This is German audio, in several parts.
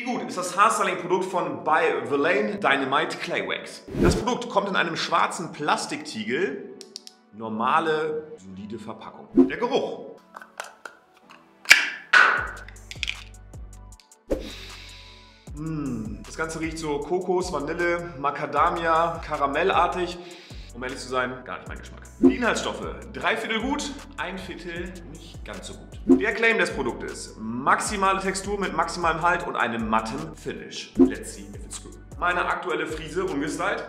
gut ist das Haarstyling-Produkt von By the Lane Dynamite Clay Wax? Das Produkt kommt in einem schwarzen Plastiktiegel. Normale, solide Verpackung. Der Geruch. Das Ganze riecht so Kokos, Vanille, Macadamia, Karamellartig. Um ehrlich zu sein, gar nicht mein Geschmack. Die Inhaltsstoffe: 3/4 gut, 1/4 nicht ganz so gut. Der Claim des Produktes: maximale Textur mit maximalem Halt und einem matten Finish. Let's see if it's true. Meine aktuelle Frise ungestylt.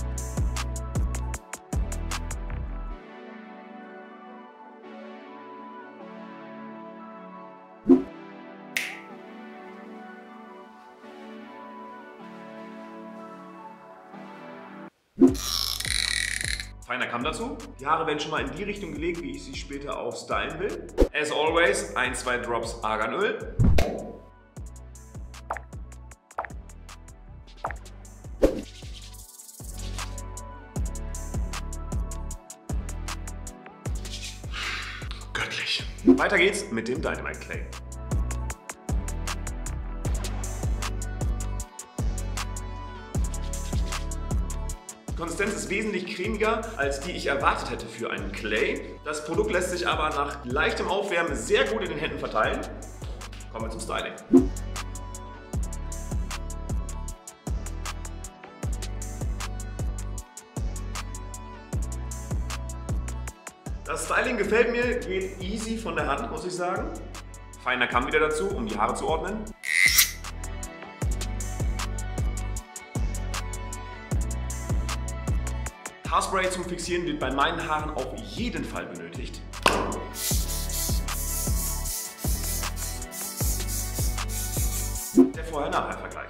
Feiner Kamm dazu. Die Haare werden schon mal in die Richtung gelegt, wie ich sie später auch stylen will. As always, 1-2 Drops Arganöl. Göttlich. Weiter geht's mit dem Dynamite Clay. Die Konsistenz ist wesentlich cremiger, als die ich erwartet hätte für einen Clay. Das Produkt lässt sich aber nach leichtem Aufwärmen sehr gut in den Händen verteilen. Kommen wir zum Styling. Das Styling gefällt mir, geht easy von der Hand, muss ich sagen. Feiner Kamm wieder dazu, um die Haare zu ordnen. Haarspray zum Fixieren wird bei meinen Haaren auf jeden Fall benötigt. Der Vorher-Nachher-Vergleich.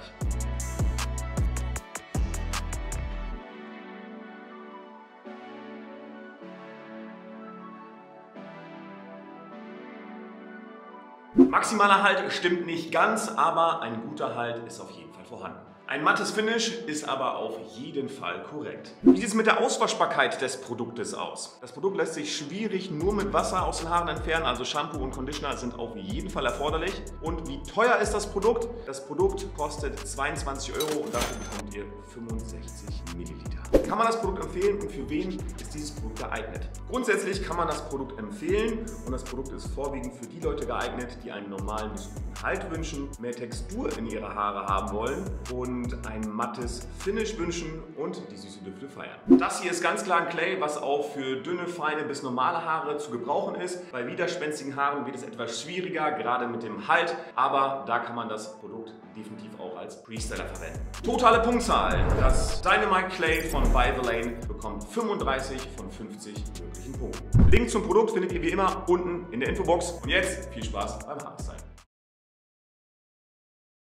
Maximaler Halt stimmt nicht ganz, aber ein guter Halt ist auf jeden Fall vorhanden. Ein mattes Finish ist aber auf jeden Fall korrekt. Wie sieht es mit der Auswaschbarkeit des Produktes aus? Das Produkt lässt sich schwierig nur mit Wasser aus den Haaren entfernen, also Shampoo und Conditioner sind auf jeden Fall erforderlich. Und wie teuer ist das Produkt? Das Produkt kostet 22 € und dafür bekommt ihr 65 Milliliter. Kann man das Produkt empfehlen und für wen ist dieses Produkt geeignet? Grundsätzlich kann man das Produkt empfehlen und das Produkt ist vorwiegend für die Leute geeignet, die einen normalen bis guten Halt wünschen, mehr Textur in ihre Haare haben wollen und ein mattes Finish wünschen und die süße Düfte feiern. Das hier ist ganz klar ein Clay, was auch für dünne, feine bis normale Haare zu gebrauchen ist. Bei widerspenstigen Haaren wird es etwas schwieriger, gerade mit dem Halt, aber da kann man das Produkt definitiv auch als Pre-Styler verwenden. Totale Punktzahl: Das Dynamite Clay von By the Lane bekommt 35 von 50 möglichen Punkten. Link zum Produkt findet ihr wie immer unten in der Infobox. Und jetzt viel Spaß beim Haarstyling.